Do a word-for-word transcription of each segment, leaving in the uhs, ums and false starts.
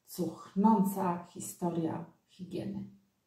cuchnąca historia higieny.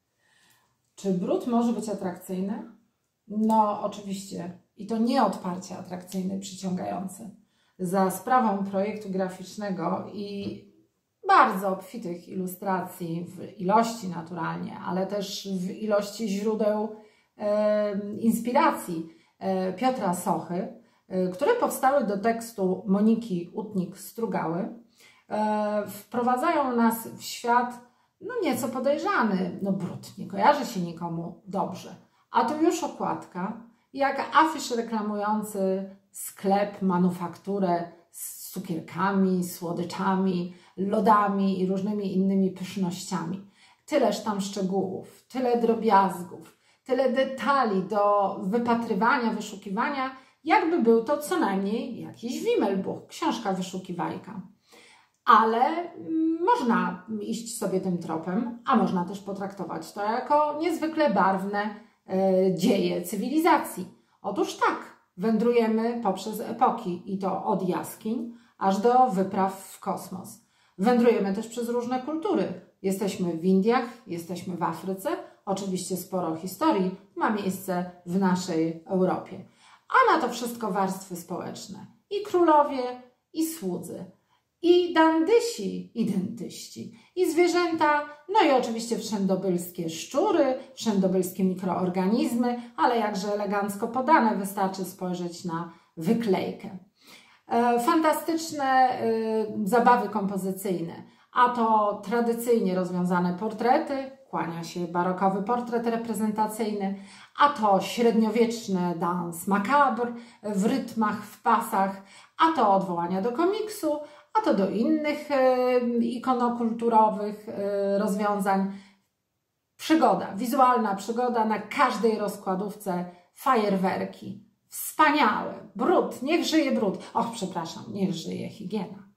Czy brud może być atrakcyjny? No oczywiście. I to nieodparcie atrakcyjny, przyciągający. Za sprawą projektu graficznego i bardzo obfitych ilustracji w ilości naturalnie, ale też w ilości źródeł e, inspiracji e, Piotra Sochy, e, które powstały do tekstu Moniki Utnik-Strugały, e, wprowadzają nas w świat no nieco podejrzany. No brud nie kojarzy się nikomu dobrze. A tu już okładka, jak afisz reklamujący sklep, manufakturę z cukierkami, słodyczami, lodami i różnymi innymi pysznościami. Tyleż tam szczegółów, tyle drobiazgów, tyle detali do wypatrywania, wyszukiwania, jakby był to co najmniej jakiś Wimmelbuch, książka wyszukiwajka. Ale można iść sobie tym tropem, a można też potraktować to jako niezwykle barwne e, dzieje cywilizacji. Otóż tak, wędrujemy poprzez epoki i to od jaskiń aż do wypraw w kosmos. Wędrujemy też przez różne kultury. Jesteśmy w Indiach, jesteśmy w Afryce, oczywiście sporo historii ma miejsce w naszej Europie. A na to wszystko warstwy społeczne. I królowie, i słudzy, i dandysi, i dentyści, i zwierzęta, no i oczywiście wszędobylskie szczury, wszędobylskie mikroorganizmy, ale jakże elegancko podane, wystarczy spojrzeć na wyklejkę. Fantastyczne zabawy kompozycyjne, a to tradycyjnie rozwiązane portrety, kłania się barokowy portret reprezentacyjny, a to średniowieczny dans macabre w rytmach, w pasach, a to odwołania do komiksu, a to do innych ikonokulturowych rozwiązań. Przygoda, wizualna przygoda na każdej rozkładówce, fajerwerki. Wspaniałe. Brud, niech żyje brud. Och, przepraszam, niech żyje higiena.